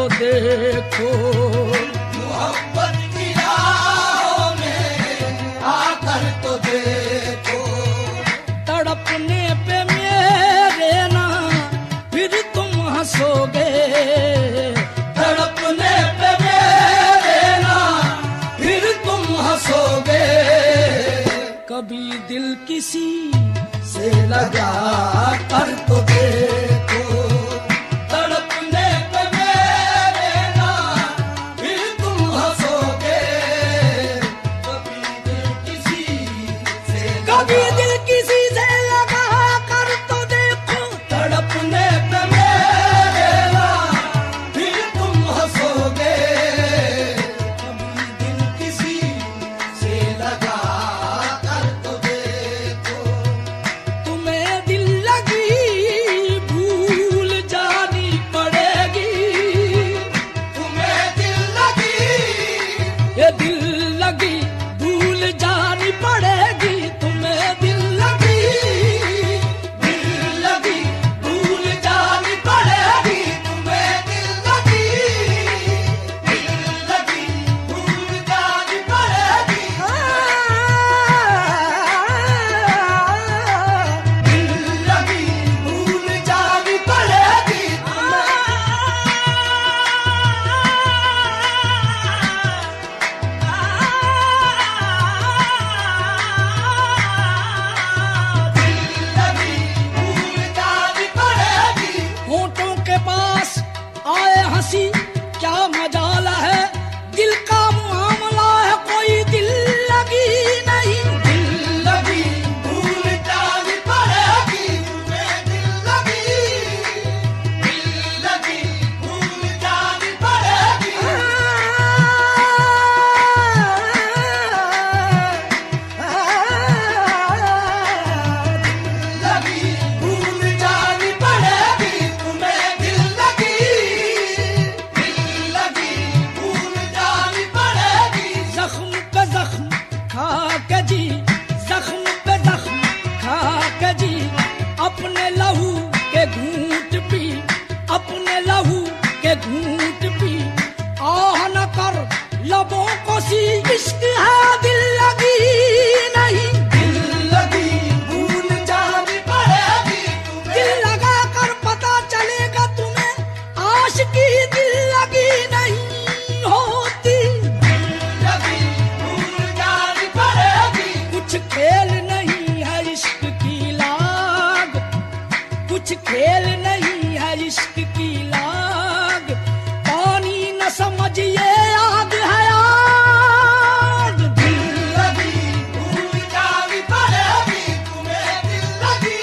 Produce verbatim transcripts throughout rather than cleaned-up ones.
तो देखो, मोहब्बत की राहों में आकर तो देखो। तड़पने पे मेरे ना फिर तुम हंसोगे, तड़पने पे मेरे ना फिर तुम हंसोगे। कभी दिल किसी से लगा कर तो देखो, तड़पने पे मेरे ना फिर तुम हंसोगे। कभी दिल किसी से कभी दिल किसी से लगा कर तो देखो, तड़पने पे मेरे ना फिर तुम हंसोगे। कभी दिल किसी से लगा कर तो देखो, तुम्हें दिल लगी भूल जानी पड़ेगी, तुम्हें दिल लगी ये दिल लगी भूल जानी पड़ेगी, तुम्हें दिल लगी दिल लगी भूल जानी पड़ेगी। तुम्हें दिल लगी दिल लगी भूल जानी पड़ेगी। दिल लगी भूल जानी पड़ेगी। दिल लगी भूल जानी पड़ेगी। होठों के पास आए हंसी क्या मजाल है, दिल का मामला है कोई दिल लगी नहीं। दिल लगी भूल जानी पड़ेगी। तुम्हें दिल लगी दिल लगी भूल जानी पड़ेगी। लगी भूल जानी पड़ेगी। तुम्हें दिल लगी दिल लगी भूल जानी पड़ेगी। जख्म पे जख्म खा के जी, जख्म पे जख्म खा के जी, अपने लहू के घूंट पी, अपने लहू के घूंट पी, आह न कर लबों को सी, इश्क है दिल लगी नहीं। दिल लगी भूल जानी पड़ेगी। दिल लगा कर पता चलेगा तुम्हें, आशिकी दिल लगी नहीं होती। लगी भूल जानी पड़ेगी। कुछ खेल नहीं है इश्क की लाग, कुछ खेल नहीं है इश्क की लाग, पानी न समझिए आग है आग। दिल लगी भूल जानी पड़ेगी। तुम्हें दिल लगी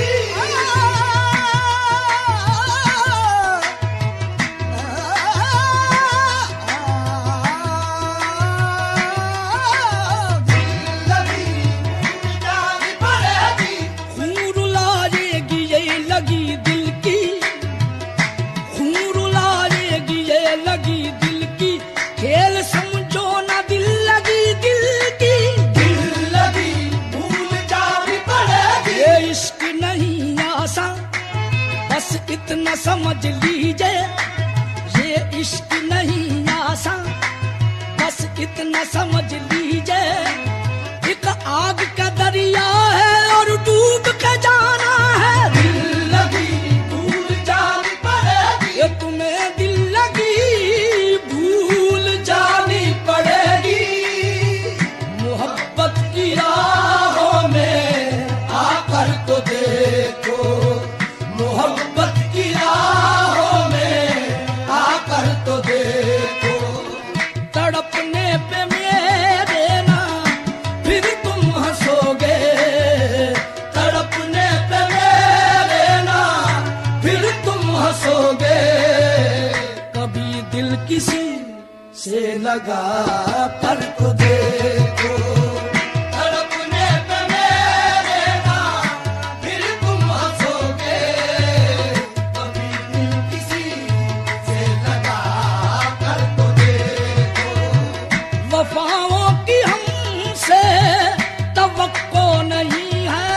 दिल लगी भूल जानी पड़ेगी। खून रुलाएगी ये लगी दिल की, खून रुलाएगी ये लगी दिल की, खेल समझो ना दिल लगी दिल की। दिल लगी भूल जानी पड़ेगी। ये इश्क नहीं आसान, बस इतना समझ लीजिए, ये इश्क नहीं आसान, बस इतना समझ लीजिए, एक आग का दरिया है और डूब के जाना है। दिल लगी भूल जानी पड़ेगी। ये तुम्हें दिल लगी भूल जानी पड़ेगी। मोहब्बत की राहों में आकर तो देखो, मोहब्बत की राहों में आकर तो देखो। तड़पने पे मेरे ना फिर तुम हंसोगे, तड़पने पे मेरे ना फिर तुम हंसोगे। कभी दिल किसी से लगा कर तो देखो, तड़पने पे मेरे ना फिर तुम हंसोगे। कभी दिल किसी से लगा कर तो देखो, वफाओं की हमसे तवक्को नहीं है,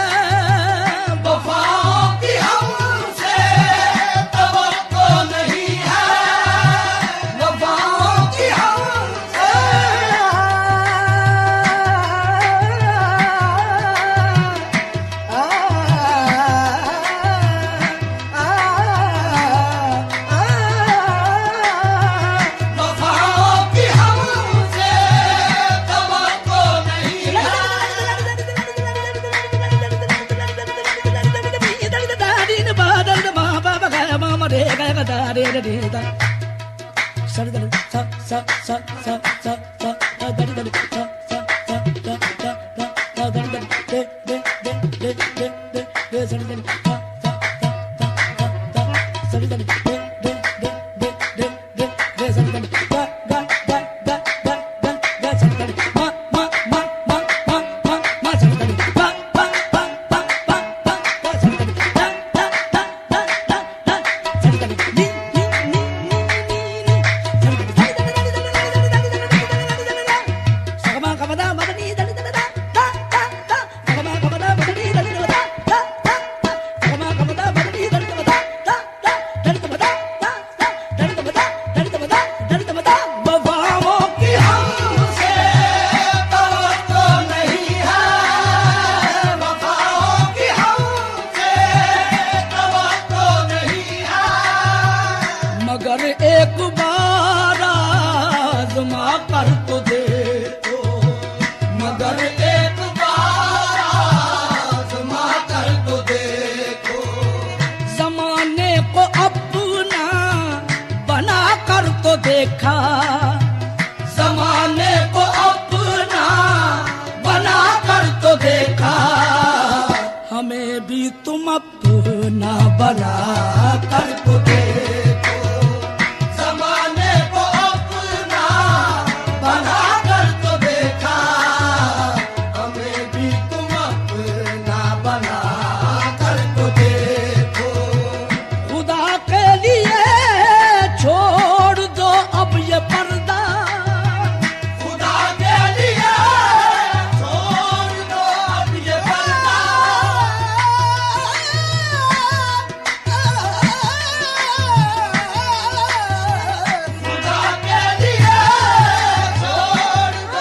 वफाओं की हमसे तवक्को नहीं है। रे रे रे दा सर दा सा सा सा सा सा सा दा दा दा सा सा सा दा दा दा दा दा दा दे दे दे दे दे दे दे सर दा सा सा सा सा दा सर दा दे दे दे दे दे दे दे सर दा गा गा गा गा गा गा गा सर दा मा मा मा मा मा मा मा सर दा बा बा बा बा बा बा सर दा दा दा दा दा दा सर दा नी नी नी नी नी सर दा सगमा कमदा मदनी दा दा दा दा दा सगमा कमदा मदनी दा दा दा दा सगमा कमदा मदनी दा दा दा दा दा दा दा वफाओं की हमसे तवक्को नहीं है, वफाओं की हमसे तवक्को नहीं है, मगर एक बार आज़मा कर तो देखो, मगर एक बार आज़मा कर तो देखो, जमाने को अपना बना कर तो देखा, ज़माने को अपना बना कर तो देखा, हमें भी तुम अपना बना कर तो देखो, ज़माने को अपना बना कर तो देखा, हमें भी तुम अपना बना कर तो देखो, खुदा के लिए छोड़ दो अब ये पर्दा, खुदा के लिए छोड़ दो अब ये पर्दा, खुदा के लिए छोड़ दो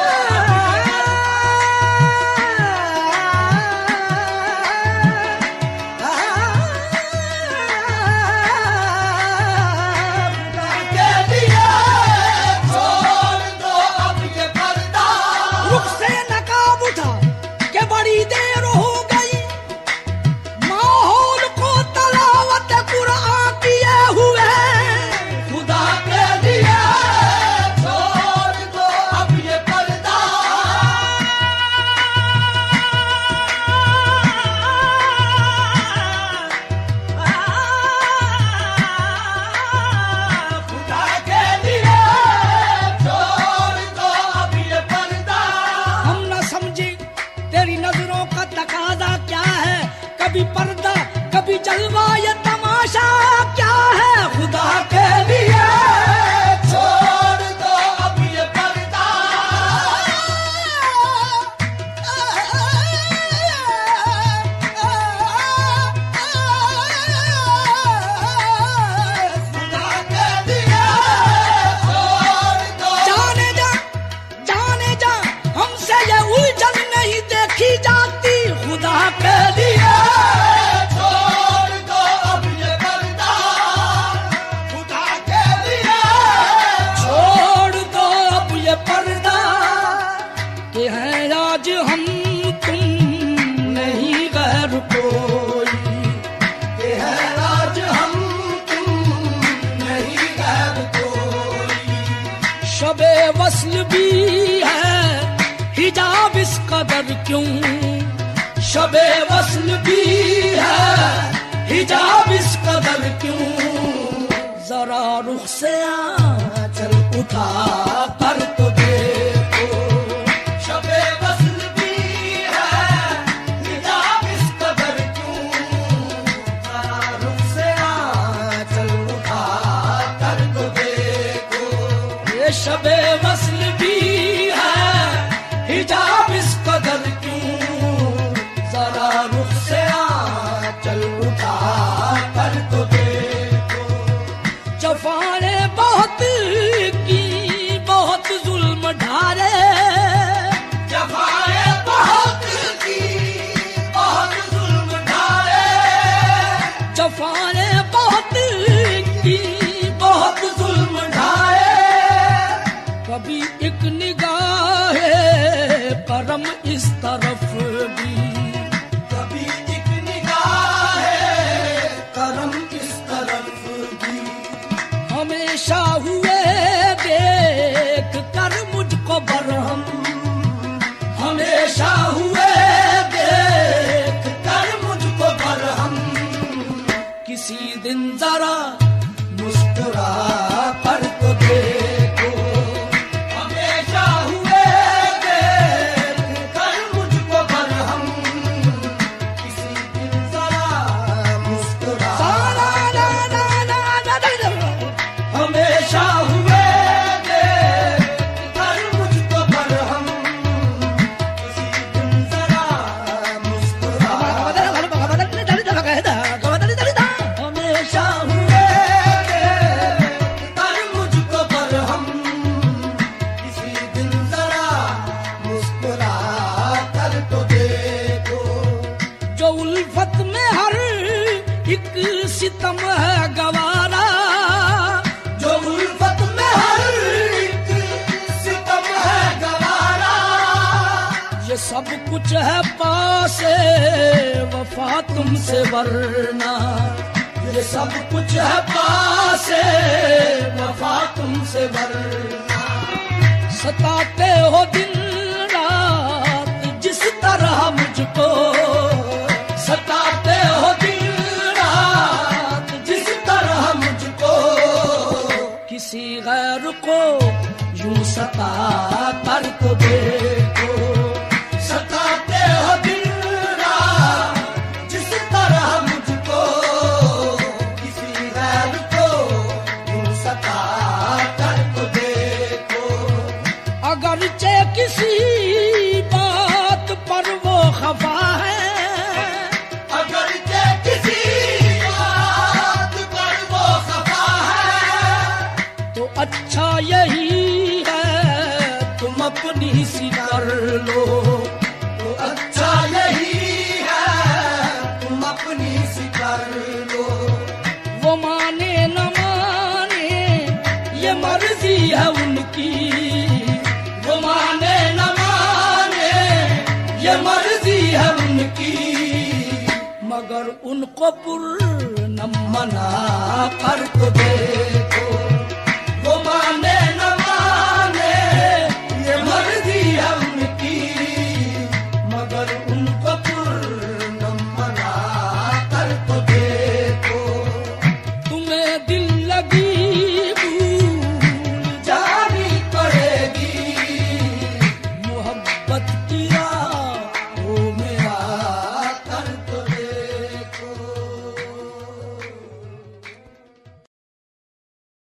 के लिए छोड़ दो अब ये पर्दा, रुख से नकाब उठा के बड़ी देर हो गई, माहौल को तलावत कुरान किए हुए, खुदा के लिए छोड़ दो अब ये पर्दा, खुदा के लिए छोड़ दो अब ये पर्दा, हम न समझे तेरी नजरों का तकाजा क्या है, कभी पर्दा कभी जलवा ये तमाशा क्या है, खुदा के लिए छोड़ दो अब ये पर्दा, खुदा के लिए छोड़ दो, जाने जा जाने जा हमसे ये उलझन नहीं देखी जाती, खुदा के लिए छोड़ दो अब ये पर्दा, खुदा के लिए छोड़ दो अब ये पर्दा, कि है आज हम तुम नहीं गैर कोई, ये है आज हम तुम नहीं गैर कोई, शबे वस्ल भी है हिजाब इस कदर क्यों, शबे वस्ल भी है हिजाब इस कदर क्यों, जरा रुख से आंचल उठा कर तो देखो, शबे वस्ल भी है हिजाब इस कदर क्यों, जरा रुख से आंचल उठा कर तो देखो, ये शबे वस्ल भी है हिजाब इस कदर क्यों, जरा रुख से आंचल उठा कर तो देखो, जफाने बहुत की बहुत जुल्म ढारे, जफाए बहुत की बहुत जुल्म ढाए, जफाने बहुत की बहुत जुल्म ढाए, कभी एक निगाह करम इस तरफ भी, कभी एक निगाह करम इस तरफ भी, है पासे वफा तुमसे वरना, ये सब कुछ है पासे वफा तुमसे वरना। सताते हो दिन रात जिस तरह मुझको, सताते हो दिन रात जिस तरह मुझको, किसी गैर को यूं सता कर तो देखो। सताते हो दिन रात जिस तरह मुझको, किसी गैर को यूं सता कर तो देखो। अगरचे किसी बात पर वो खफा है, अगरचे किसी बात पर वो खफा है, तो अच्छा यही है तुम अपनी सी कर लो। तो अच्छा यही है तुम अपनी सी कर लो। वो माने न माने ये मर्जी है उनकी, वो माने न माने ये मर्जी है उनकी, मगर उनको पुरनम मना कर तो देखो। वो माने न माने ये मर्जी है उनकी, मगर उनको पूर्ण मना कर तो देखो। तुम्हें दिल लगी भूल जानी पड़ेगी मोहब्बत की